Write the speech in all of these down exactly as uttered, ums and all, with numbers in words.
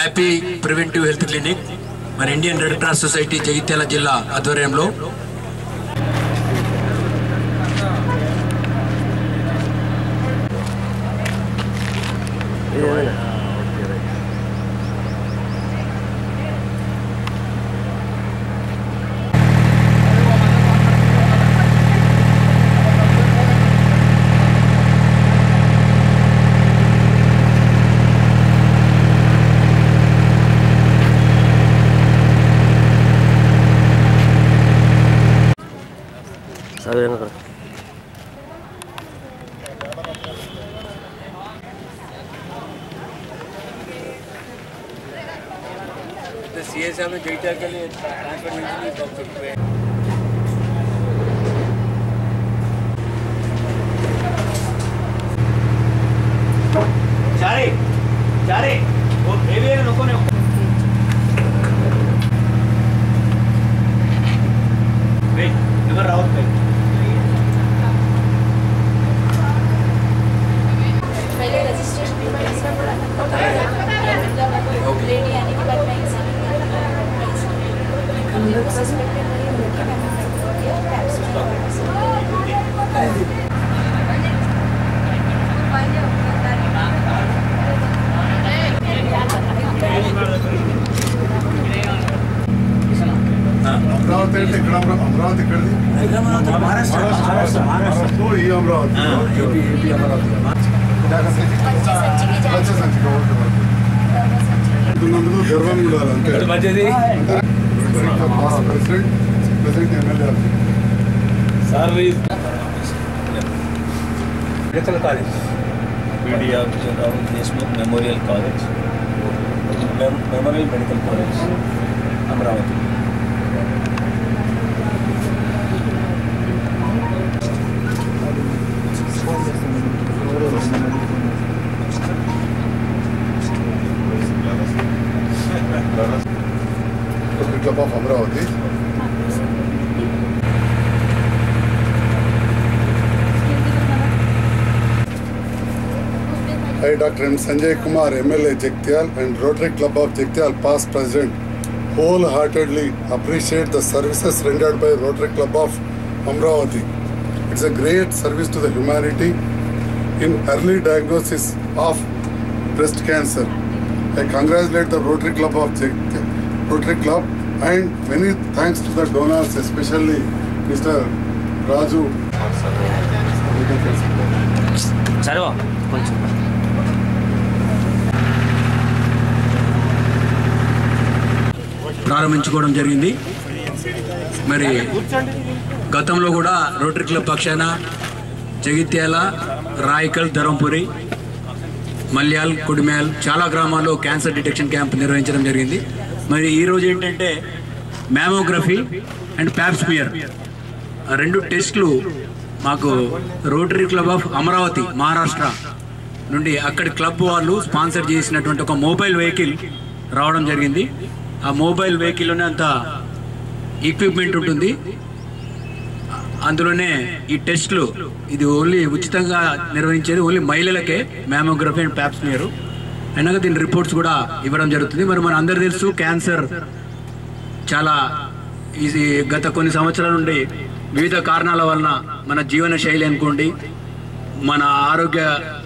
Happy preventive health clinic మరి Indian red cross society Jagtial జిల్లా ఆధ్వర్యంలో सीएस में जगित्याल के लिए ट्रांसफर नहीं चारे चारे वो हेवी है लोगों ने वेट नंबर राउत पे पहले रजिस्ट्रेशन भी पैसा पड़ा ओके लेडी आने के बाद मैं सस्पेक्टेड नहीं होता है कैप्स अमरावती అంటే ఇక్కడ అమరావతి ఇక్కడది మహారాష్ట్ర మహారాష్ట్ర మహారాష్ట్ర ఈ అమరావతి ఏపీ ఏపీ అమరావతి వచ్చే సంచి నందుకు గర్వం ఉండాలి అంతే మంచిది president president MLA service medical college పీడియా Rao Deshmukh memorial college memorial medical college Amravati Club of Amravati. I, Doctor M. Sanjay Kumar, M L A Jagtial and Rotary Club of Jagtial past president, wholeheartedly appreciate the services rendered by Rotary Club of Amravati. It's a great service to the humanity in early diagnosis of breast cancer. I congratulate the Rotary Club of Jagtial, Rotary Club, and many thanks to the donors, especially Mister Raju. Sarva, ప్రారంభించుకోవడం జరిగింది. మరి గతంలో కూడా rotary club పక్షాన జగిత్యాల, రాయకల్, ధరంపురి, మల్యాల్, కుడిమ్యాల్ చాలా గ్రామాల్లో cancer detection camp నిర్వహించడం జరిగింది. మరి ఈరోజు ఏంటంటే మ్యామోగ్రఫీ అండ్ ప్యాప్స్మియర్ రెండు టెస్టులు మాకు rotary club of Amravati Maharashtra నుండి అక్కడి క్లబ్ వాళ్ళు స్పాన్సర్ చేసినటువంటి ఒక మొబైల్ వెహికల్ రావడం జరిగింది. ఆ మొబైల్ వెహికల్లోనే అంత ఎక్విప్మెంట్ ఉంటుంది, అందులోనే ఈ టెస్టులు ఇది ఓన్లీ ఉచితంగా నిర్వహించేది ఓన్లీ మహిళలకే మ్యామోగ్రఫీ అండ్ ప్యాప్స్మియర్ అయినాక దీని రిపోర్ట్స్ కూడా ఇవ్వడం జరుగుతుంది. మరి మన అందరు తెలుసు క్యాన్సర్ చాలా ఇది గత కొన్ని సంవత్సరాల నుండి వివిధ కారణాల వలన మన జీవన శైలి అనుకోండి, మన ఆరోగ్య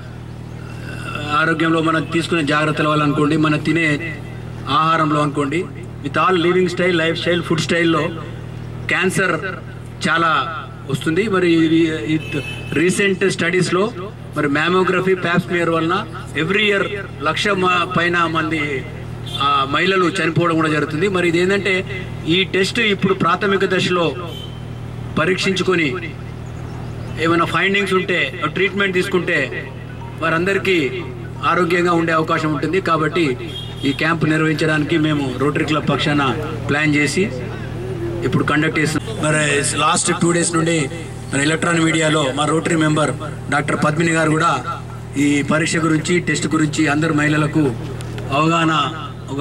ఆరోగ్యంలో మనం తీసుకునే జాగ్రత్తల వల్ల అనుకోండి, మన తినే ఆహారంలో అనుకోండి, with all living style, life style, food స్టైల్లో క్యాన్సర్ చాలా వస్తుంది. మరి రీసెంట్ స్టడీస్లో మరి మ్యామోగ్రఫీ, ప్యాప్స్మియర్ వలన ఎవ్రీ ఇయర్ లక్ష పైన మంది మహిళలు చనిపోవడం కూడా జరుగుతుంది. మరి ఇది ఏంటంటే ఈ టెస్ట్ ఇప్పుడు ప్రాథమిక దశలో పరీక్షించుకొని ఏమైనా ఫైండింగ్స్ ఉంటే ట్రీట్మెంట్ తీసుకుంటే వారందరికీ ఆరోగ్యంగా ఉండే అవకాశం ఉంటుంది. కాబట్టి ఈ క్యాంప్ నిర్వహించడానికి మేము రోటరీ క్లబ్ పక్షాన ప్లాన్ చేసి ఇప్పుడు కండక్ట్ చేస్తున్నాం. మరి లాస్ట్ టూ డేస్ నుండి మరి ఎలక్ట్రానిక్ మీడియాలో మా రోటరీ మెంబర్ డాక్టర్ పద్మిని గారు కూడా ఈ పరీక్ష గురించి, టెస్ట్ గురించి అందరు మహిళలకు అవగాహన ఒక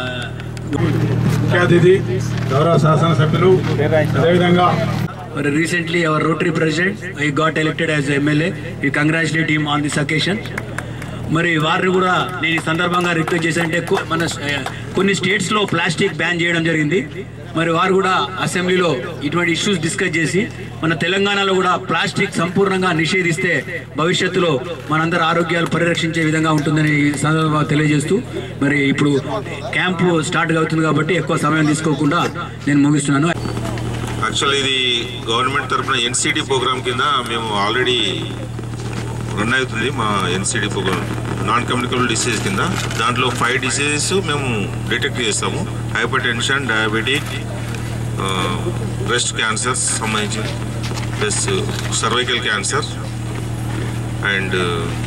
ముఖ్య అతిథి గౌరవ శాసనసభ్యులు అదేవిధంగా మరి recently our Rotary president he got elected as M L A. We congratulate him on this occasion. మరి వారిని కూడా నేను ఈ సందర్భంగా రిక్వెస్ట్ చేశానంటే మన కొన్ని స్టేట్స్లో ప్లాస్టిక్ బ్యాన్ చేయడం జరిగింది. మరి వారు కూడా అసెంబ్లీలో ఇటువంటి ఇష్యూస్ డిస్కస్ చేసి మన తెలంగాణలో కూడా ప్లాస్టిక్ సంపూర్ణంగా నిషేధిస్తే భవిష్యత్తులో మనందరి ఆరోగ్యాలు పరిరక్షించే విధంగా ఉంటుందని ఈ సందర్భంగా తెలియజేస్తూ మరి ఇప్పుడు క్యాంపు స్టార్ట్ అవుతుంది కాబట్టి ఎక్కువ సమయం తీసుకోకుండా నేను ముగిస్తున్నాను. యాక్చువల్లీ ఇది గవర్నమెంట్ తరఫున ఎన్సిడి ప్రోగ్రామ్ కింద మేము ఆల్రెడీ రన్ అవుతుంది. మా NCD programme non communicable disease కింద దాంట్లో ఫైవ్ డిసీజెస్ మేము డిటెక్ట్ చేస్తాము. Hypertension, diabetic, breast cancer సంబంధించి, plus cervical cancer and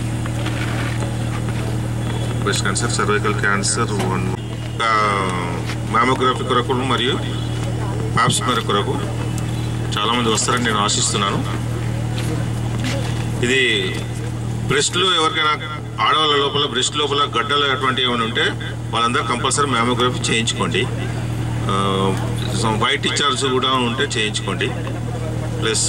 breast cancer, cervical cancer, one mammography కొరకు మరియు ప్యాప్స్మర్ కొరకు చాలామంది వస్తారని నేను ఆశిస్తున్నాను. ఇది బ్రెస్ట్లో ఎవరికైనా ఆడవాళ్ళ లోపల బ్రెస్ట్ లోపల గడ్డలు అటువంటి ఏమైనా ఉంటే వాళ్ళందరూ కంపల్సరీ మ్యామోగ్రఫీ చేయించుకోండి. వైట్ డిశ్చార్జ్ కూడా ఉంటే చేయించుకోండి. ప్లస్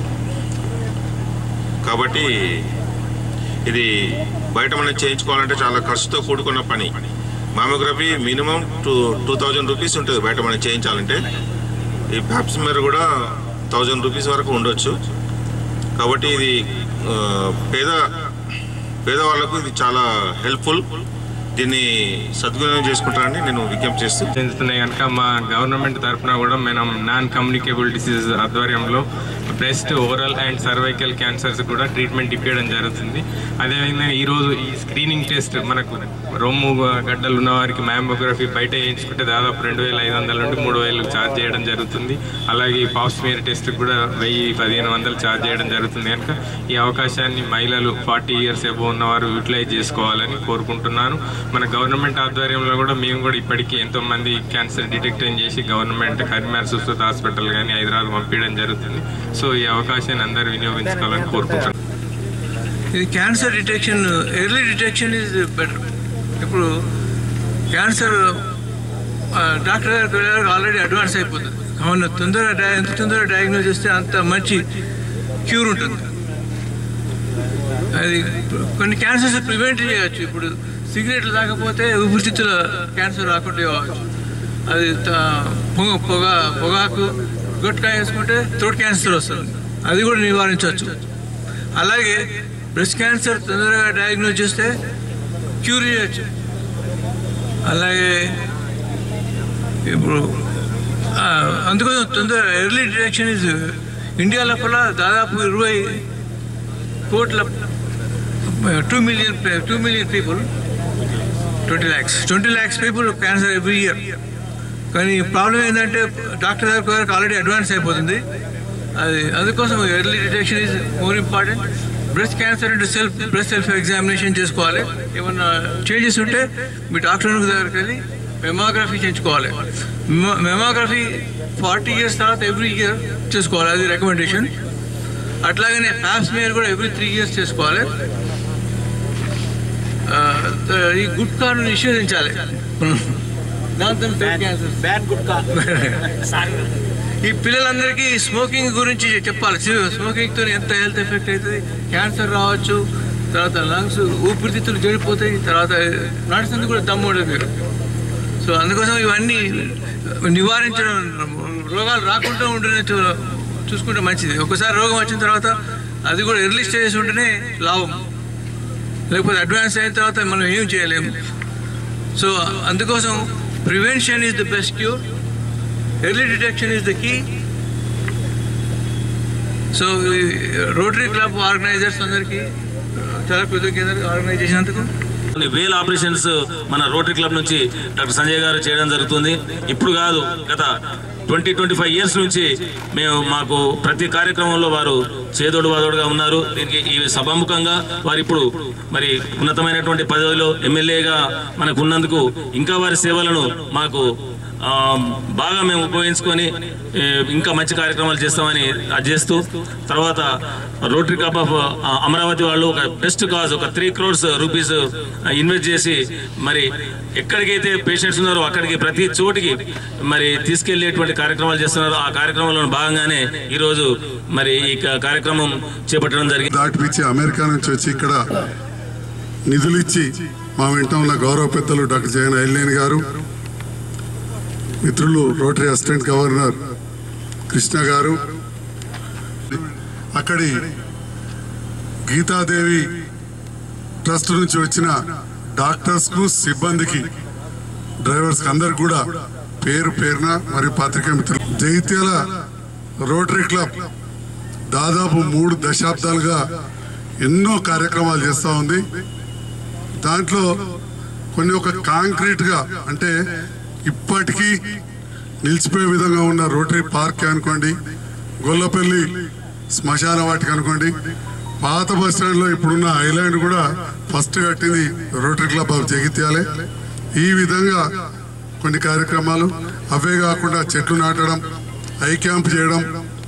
కాబట్టి ఇది బయట మనం చేయించుకోవాలంటే చాలా ఖర్చుతో కూడుకున్న పని. Mammography minimum two two thousand rupees ఉంటుంది బయట మనం చేయించాలంటే. ఈ ప్యాప్స్మర్ కూడా థౌజండ్ రూపీస్ వరకు ఉండొచ్చు. కాబట్టి ఇది పేద పేదవాళ్లకు ఇది చాలా హెల్ప్ఫుల్. దీన్ని సద్వినియోగం చేసుకుంటారని నేను విజ్ఞప్తి చేస్తూ చెందుతున్నాయి కనుక మా గవర్నమెంట్ తరఫున కూడా మనం నాన్ కమ్యూనికేబుల్ డిసీజ్ ఆధ్వర్యంలో breast, oral and cervical cancers కూడా ట్రీట్మెంట్ ఇప్పించడం జరుగుతుంది. అదేవిధంగా ఈరోజు ఈ స్క్రీనింగ్ టెస్ట్ మనకు రొమ్ము గడ్డలు ఉన్న వారికి మ్యామోగ్రఫీ బయట వేయించుకుంటే దాదాపు రెండు వేల ఐదు వందల నుండి మూడు వేలు ఛార్జ్ చేయడం జరుగుతుంది. అలాగే ఈ పాప్స్మియర్ టెస్ట్ కూడా వెయ్యి పదిహేను వందలు ఛార్జ్ చేయడం జరుగుతుంది. కనుక ఈ అవకాశాన్ని మహిళలు ఫార్టీ ఇయర్స్ ఎబో ఉన్నవారు యూటిలైజ్ చేసుకోవాలని కోరుకుంటున్నాను. మన గవర్నమెంట్ ఆధ్వర్యంలో కూడా మేము కూడా ఇప్పటికీ ఎంతోమంది క్యాన్సర్ డిటెక్ట్ చేసి గవర్నమెంట్ కరీంనగర్ సుశ్రుత్ హాస్పిటల్ కానీ హైదరాబాద్ పంపించడం జరుగుతుంది. సో ఈ అవకాశాన్ని అందరూ వినియోగించుకోవాలని కోరుకుంటున్నాను. ఇది cancer detection, early detection is better. ఇప్పుడు క్యాన్సర్ డాక్టర్ గారికి వెళ్ళారు ఆల్రెడీ అడ్వాన్స్ అయిపోతుంది. అవును, తొందరగా ఎంత తొందరగా డయాగ్నోస్ చేస్తే అంత మంచి క్యూర్ ఉంటుంది. అది కొన్ని క్యాన్సర్స్ ప్రివెంట్ చేయవచ్చు. ఇప్పుడు సిగరెట్లు తాకపోతే ఊపిరితిత్తుల క్యాన్సర్ రాకుండా కావచ్చు. అది పొగ పొగ పొగాకు గుట్కాయ వేసుకుంటే థ్రోట్ క్యాన్సర్ వస్తుంది, అది కూడా నివారించవచ్చు. అలాగే బ్రెస్ట్ క్యాన్సర్ తొందరగా డయాగ్నోస్ చేస్తే క్యూర్ చేయవచ్చు. అలాగే ఇప్పుడు అందుకోసం తొందర ఎర్లీ డిటెక్షన్ ఇస్ ఇండియా లోపల దాదాపు ఇరవై కోట్ల two million two million people twenty lakhs twenty lakhs people cancer every year. కానీ ప్రాబ్లం ఏంటంటే డాక్టర్ దగ్గర ఆల్రెడీ అడ్వాన్స్ అయిపోతుంది. అది అందుకోసం early detection is more important. Breast cancer అంటే సెల్ఫ్ బ్రెస్ట్ సెల్ఫ్ ఎగ్జామినేషన్ చేసుకోవాలి. ఏమన్నా చేంజెస్ ఉంటే మీ డాక్టర్ దగ్గరికి వెళ్ళి మెమోగ్రఫీ చేయించుకోవాలి. మెమోగ్రఫీ ఫార్టీ ఇయర్స్ తర్వాత ఎవ్రీ ఇయర్ చేసుకోవాలి, అది రికమెండేషన్. అట్లాగనే ప్యాప్స్మియర్ కూడా ఎవ్రీ త్రీ ఇయర్స్ చేసుకోవాలి. ఈ గుట్కాను నిషేధించాలి. దాంతో క్యాన్సర్ గుట్కా ఈ పిల్లలందరికీ స్మోకింగ్ గురించి చెప్పాలి. స్మోకింగ్తో ఎంత హెల్త్ ఎఫెక్ట్ అవుతుంది, క్యాన్సర్ రావచ్చు, తర్వాత లంగ్స్ ఊపిరితిత్తులు చెడిపోతాయి, తర్వాత నడిచేందుకు కూడా దమ్ము ఉండదు. సో అందుకోసం ఇవన్నీ నివారించడం, రోగాలు రాకుండా ఉండనే చూసుకుంటే మంచిది. ఒకసారి రోగం వచ్చిన తర్వాత అది కూడా ఎర్లీ స్టేజెస్ ఉంటేనే లాభం, లేకపోతే అడ్వాన్స్ అయిన తర్వాత మనం ఏం చేయలేము. సో అందుకోసం prevention is the best cure, early detection is the key. So rotary club organisers అందరికీ చాలా కృతజ్ఞతలు ఆర్గనైజ్ చేసినందుకు. వేల ఆపరేషన్స్ మన రోటరీ క్లబ్ నుంచి డాక్టర్ సంజయ్ గారు చేయడం జరుగుతుంది. ఇప్పుడు కాదు, గత ట్వంటీ ట్వంటీ ఫైవ్ ఇయర్స్ నుంచి మేము మాకు ప్రతి కార్యక్రమంలో వారు చేదోడు వాదోడుగా ఉన్నారు. దీనికి ఈ సభాముఖంగా వారు ఇప్పుడు మరి ఉన్నతమైనటువంటి పదవిలో ఎమ్మెల్యేగా మనకు ఉన్నందుకు ఇంకా వారి సేవలను మాకు బాగా మేము ఉపయోగించుకొని ఇంకా మంచి కార్యక్రమాలు చేస్తామని అది చేస్తూ, తర్వాత రోటరీ క్లబ్ ఆఫ్ అమరావతి వాళ్ళు ఒక బెస్ట్ కాజ్ ఒక త్రీ క్రోర్స్ రూపీస్ ఇన్వెస్ట్ చేసి మరి ఎక్కడికైతే పేషెంట్స్ ఉన్నారో అక్కడికి ప్రతి చోటికి మరి తీసుకెళ్లేటువంటి కార్యక్రమాలు చేస్తున్నారు. ఆ కార్యక్రమంలో భాగంగానే ఈరోజు మరి ఈ కార్యక్రమం చేపట్టడం జరిగింది. దాటిపించి అమెరికా నుంచి వచ్చి ఇక్కడ నిధులిచ్చి మా వెంట ఉన్న గౌరవ పెద్దలు డాక్టర్ జగన్ ఐలేని గారు, మిత్రులు రోటరీ అసిస్టెంట్ గవర్నర్ కృష్ణ గారు, అక్కడి గీతాదేవి ట్రస్ట్ నుంచి వచ్చిన డాక్టర్స్కు, సిబ్బందికి, డ్రైవర్స్కి అందరికి కూడా పేరు పేరున మరియు పత్రికా మిత్రులు. జగిత్యాల రోటరీ క్లబ్ దాదాపు మూడు దశాబ్దాలుగా ఎన్నో కార్యక్రమాలు చేస్తూ ఉంది. దాంట్లో కొన్ని ఒక కాంక్రీట్గా అంటే ఇప్పటికీ నిలిచిపోయే విధంగా ఉన్న రోటరీ పార్క్ అనుకోండి, గొల్లపల్లి శ్మశాన వాటికి అనుకోండి, పాత బస్ స్టాండ్లో ఇప్పుడున్న ఐలాండ్ కూడా ఫస్ట్ కట్టింది రోటరీ క్లబ్ ఆఫ్ జగిత్యాలే. ఈ విధంగా కొన్ని కార్యక్రమాలు, అవే కాకుండా చెట్లు నాటడం, ఐ క్యాంప్ చేయడం,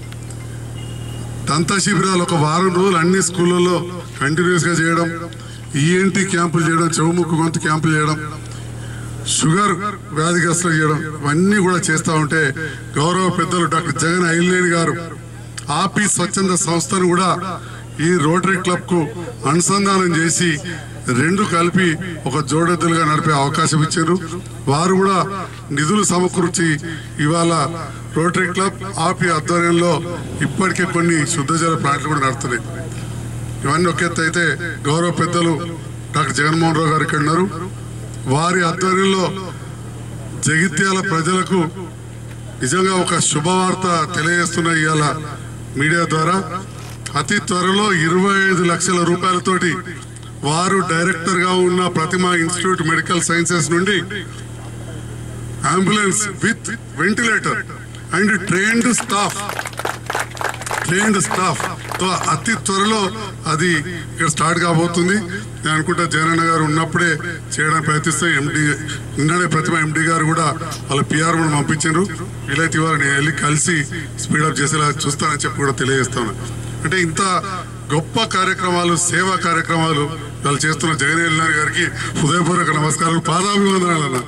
దంత శిబిరాలు ఒక వారం రోజులు అన్ని స్కూళ్ళల్లో కంటిన్యూస్గా చేయడం, ఈఎన్టీ క్యాంపులు చేయడం, చెవుముక్కు గొంతు క్యాంపులు చేయడం, షుగర్ వ్యాధిగ్రస్తులు చేయడం, ఇవన్నీ కూడా చేస్తూ ఉంటే గౌరవ పెద్దలు డాక్టర్ జగన్ ఐలేని గారు ఆపి స్వచ్ఛంద సంస్థను కూడా ఈ రోటరీ క్లబ్కు అనుసంధానం చేసి రెండు కలిపి ఒక జోడెద్దులుగా నడిపే అవకాశం ఇచ్చారు. వారు కూడా నిధులు సమకూర్చి ఇవాళ రోటరీ క్లబ్ ఆపి ఆధ్వర్యంలో ఇప్పటికే కొన్ని శుద్ధజల ప్లాంట్లు కూడా నడుస్తున్నాయి. ఇవన్నీ ఒక ఎత్తు అయితే గౌరవ పెద్దలు డాక్టర్ జగన్మోహన్ రావు గారు ఇక్కడ ఉన్నారు. వారి ఆధ్వర్యంలో జగిత్యాల ప్రజలకు నిజంగా ఒక శుభవార్త తెలియజేస్తున్న ఇవాళ మీడియా ద్వారా అతి త్వరలో ఇరవై ఐదు లక్షల రూపాయలతోటి వారు డైరెక్టర్ గా ఉన్న ప్రతిమ ఇన్స్టిట్యూట్ మెడికల్ సైన్సెస్ నుండి ambulance with ventilator and trained staff trained staff తో అతి త్వరలో అది ఇక్కడ స్టార్ట్ కాబోతుంది. నేను అనుకుంటా జగనన్న గారు ఉన్నప్పుడే చేయడానికి ప్రయత్నిస్తే ఎండి నిన్ననే ప్రతిమ ఎండి గారు కూడా వాళ్ళ పిఆర్ కూడా పంపించారు. వీలైతే ఇవాళ నేను వెళ్ళి కలిసి స్పీడప్ చేసేలా చూస్తానని చెప్పి కూడా తెలియజేస్తాను. అంటే ఇంత గొప్ప కార్యక్రమాలు, సేవా కార్యక్రమాలు వాళ్ళు చేస్తున్న జగన్ ఐలేని గారికి హృదయపూర్వక నమస్కారాలు, పాదాభివందనాలు అన్న.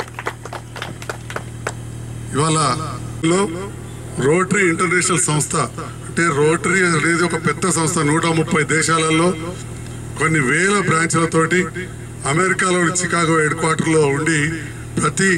ఇవాళ రోటరీ ఇంటర్నేషనల్ సంస్థ అంటే రోటరీ అనేది ఒక పెద్ద సంస్థ. నూట ముప్పై దేశాలలో కొన్ని వేల బ్రాంచ్లతోటి అమెరికాలోని చికాగో హెడ్ క్వార్టర్లో ఉండి ప్రతి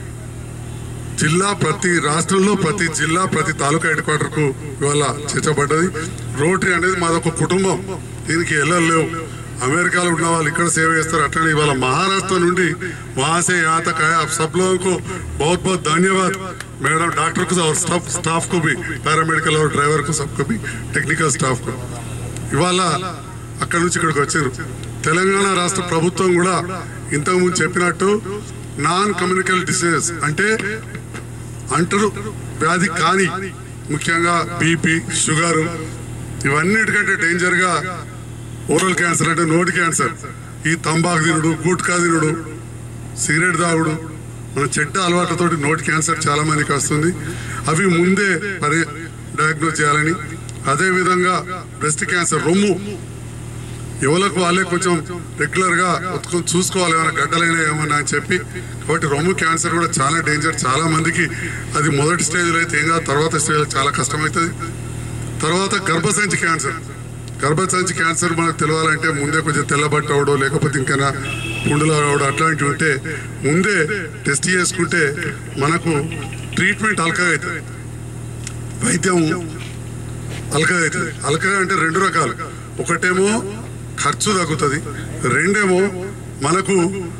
జిల్లా, ప్రతి రాష్ట్రంలో ప్రతి జిల్లా, ప్రతి తాలూకా హెడ్ క్వార్టర్కు ఇవాళ చేర్చబడ్డది. రోటరీ అనేది మాదొక కుటుంబం, దీనికి వెళ్ళలేవు. అమెరికాలో ఉన్న వాళ్ళు ఇక్కడ సేవ చేస్తారు. అట్లనే ఇవాళ మహారాష్ట్ర నుండి వహాసే यहाँ तक आया। आप सब लोगों को बहुत बहुत धन्यवाद मैडम, डॉक्टर को और स्टाफ स्टाफ को भी, पैरामेडिकल और ड्राइवर को सबको भी, टेक्निकल स्टाफ को. ఇవాళ అక్కడి నుంచి ఇక్కడికి వచ్చారు. తెలంగాణ రాష్ట్ర ప్రభుత్వం కూడా ఇంతకుముందు చెప్పినట్టు నాన్ కమ్యూనికల్ డిసీజెస్ అంటే అంటరు వ్యాధి కానీ ముఖ్యంగా బీపీ, షుగరు, ఇవన్నిటికంటే డేంజర్గా ఓరల్ క్యాన్సర్ అంటే నోటి క్యాన్సర్, ఈ తంబాకు తినుడు, గుట్కా తినుడు, సిగరెట్ తాగుడు, మన చెడ్డ అలవాట్లతోటి నోటి క్యాన్సర్ చాలా మందికి వస్తుంది. అవి ముందే పరి డయాగ్నోజ్ చేయాలని, అదేవిధంగా బ్రెస్ట్ క్యాన్సర్, రొమ్ము ఎవరికి వాళ్ళే కొంచెం రెగ్యులర్గా ఉత్తుకొని చూసుకోవాలి ఏమైనా గడ్డలైనా ఏమన్నా అని చెప్పి. కాబట్టి రొమ్ము క్యాన్సర్ కూడా చాలా డేంజర్. చాలా మందికి అది మొదటి స్టేజ్లో అయితే ఏం కాదు, తర్వాత స్టేజ్లో చాలా కష్టమవుతుంది. తర్వాత గర్భసంచి క్యాన్సర్, గర్భసంచి క్యాన్సర్ మనకు తెలియాలంటే ముందే కొంచెం తెల్లబట్ట అవడో లేకపోతే ఇంకా పుండులు అవడం అట్లాంటివి ఉంటే ముందే టెస్ట్ చేసుకుంటే మనకు ట్రీట్మెంట్ అల్కగా అవుతుంది, వైద్యం అల్కగా అవుతుంది. అల్కగా అంటే రెండు రకాలు, ఒకటేమో ఖర్చు తగ్గుతుంది, రెండేమో మనకు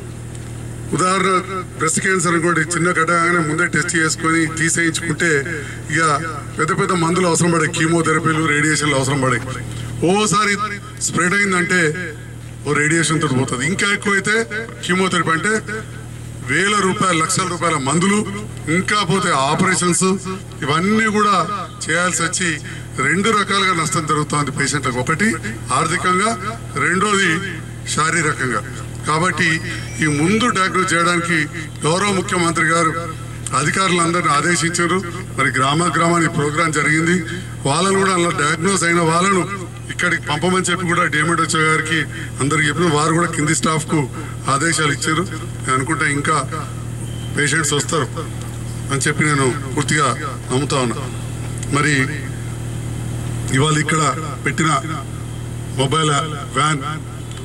ఉదాహరణ బ్రెస్ట్ క్యాన్సర్ అనుకోండి, చిన్న గడ్డగానే ముందే టెస్ట్ చేసుకొని తీసేయించుకుంటే ఇక పెద్ద పెద్ద మందులు అవసరం పడే, కీమోథెరపీలు, రేడియేషన్లు అవసరం పడే. ఓసారి స్ప్రెడ్ అయిందంటే ఓ రేడియేషన్ తోటి పోతుంది. ఇంకా ఎక్కువైతే కీమోథెరపీ అంటే వేల రూపాయల లక్షల రూపాయల మందులు, ఇంకా పోతే ఆపరేషన్స్, ఇవన్నీ కూడా చేయాల్సి వచ్చి రెండు రకాలుగా నష్టం జరుగుతుంది పేషెంట్లకు. ఒకటి ఆర్థికంగా, రెండోది శారీరకంగా. కాబట్టి ఈ ముందు డయాగ్నోజ్ చేయడానికి గౌరవ ముఖ్యమంత్రి గారు అధికారులందరినీ ఆదేశించారు. మరి గ్రామ గ్రామానికి ప్రోగ్రాం జరిగింది. వాళ్ళను కూడా అలా డయాగ్నోజ్ అయిన వాళ్ళను ఇక్కడికి పంపమని చెప్పి కూడా డిఎంహెచ్ఓ గారికి అందరికి చెప్పిన, వారు కూడా కింది స్టాఫ్కు ఆదేశాలు ఇచ్చారు. నేను అనుకుంటా ఇంకా పేషెంట్స్ వస్తారు అని చెప్పి నేను పూర్తిగా నమ్ముతా ఉన్నా. మరి ఇవాళ ఇక్కడ పెట్టిన మొబైల్ వ్యాన్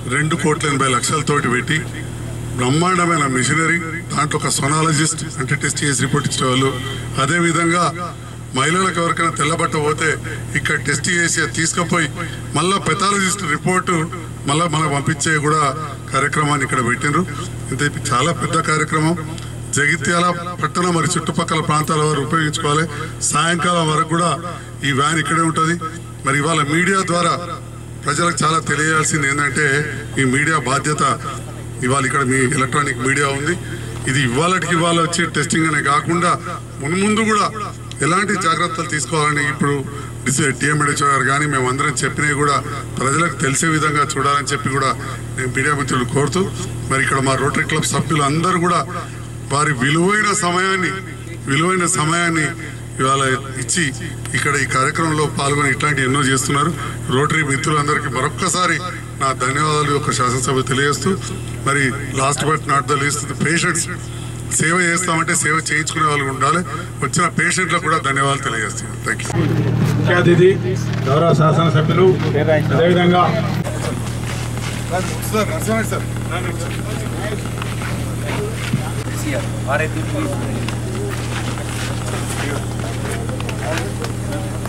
రెండు కోట్ల ఎనభై లక్షలతోటి పెట్టి బ్రహ్మాండమైన మిషనరీ, దాంట్లో ఒక సోనాలజిస్ట్ అంటే టెస్ట్ చేసి రిపోర్ట్ ఇచ్చే వాళ్ళు, అదేవిధంగా మహిళలకు ఎవరికైనా తెల్లబట్ట పోతే ఇక్కడ టెస్ట్ చేసి తీసుకుపోయి మళ్ళీ పెథాలజిస్ట్ రిపోర్టు మళ్ళీ మనం పంపించే కూడా కార్యక్రమాన్ని ఇక్కడ పెట్టినారు. ఇది చాలా పెద్ద కార్యక్రమం. జగిత్యాల పట్టణ మరి చుట్టుపక్కల ప్రాంతాల వారు ఉపయోగించుకోవాలి. సాయంకాలం వరకు కూడా ఈ వ్యాన్ ఇక్కడే ఉంటుంది. మరి ఇవాళ మీడియా ద్వారా ప్రజలకు చాలా తెలియాల్సింది ఏంటంటే ఈ మీడియా బాధ్యత. ఇవాళ ఇక్కడ మీ ఎలక్ట్రానిక్ మీడియా ఉంది. ఇది ఇవాళకి ఇవాళ వచ్చి టెస్టింగ్ అనే కాకుండా మున్ముందు కూడా ఎలాంటి జాగ్రత్తలు తీసుకోవాలని ఇప్పుడు టీఎంహెచ్ఓ గారు కానీ మేమందరం చెప్పినవి కూడా ప్రజలకు తెలిసే విధంగా చూడాలని చెప్పి కూడా నేను మీడియా మిత్రులు కోరుతూ, మరి ఇక్కడ మా రోటరీ క్లబ్ సభ్యులు అందరూ కూడా వారి విలువైన సమయాన్ని విలువైన సమయాన్ని ఇవాళ ఇచ్చి ఇక్కడ ఈ కార్యక్రమంలో పాల్గొని ఇట్లాంటి ఎన్నో చేస్తున్నారు. రోటరీ మిత్రులందరికీ మరొక్కసారి నా ధన్యవాదాలు ఒక శాసనసభ తెలియజేస్తూ, మరి last but not the least patients సేవ చేస్తామంటే సేవ చేయించుకునే వాళ్ళు ఉండాలి. వచ్చిన పేషెంట్లకు కూడా ధన్యవాదాలు తెలియజేస్తున్నాను. Thank you. ముఖ్య అతిథి గౌరవ శాసనసభ్యులు, అదేవిధంగా సార్